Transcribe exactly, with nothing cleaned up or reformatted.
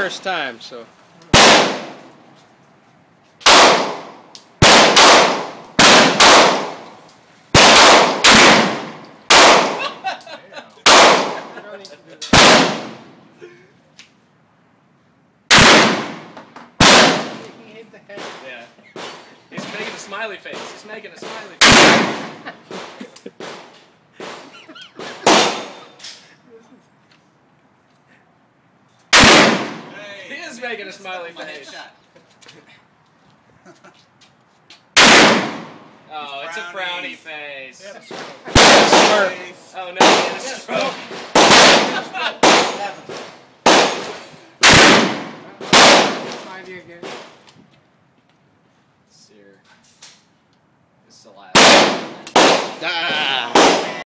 first time, so. Yeah. He's making a smiley face. He's making a smiley face. He is making a smiley face. Oh, it's a frowny face. Oh no, he had a stroke. Find you again.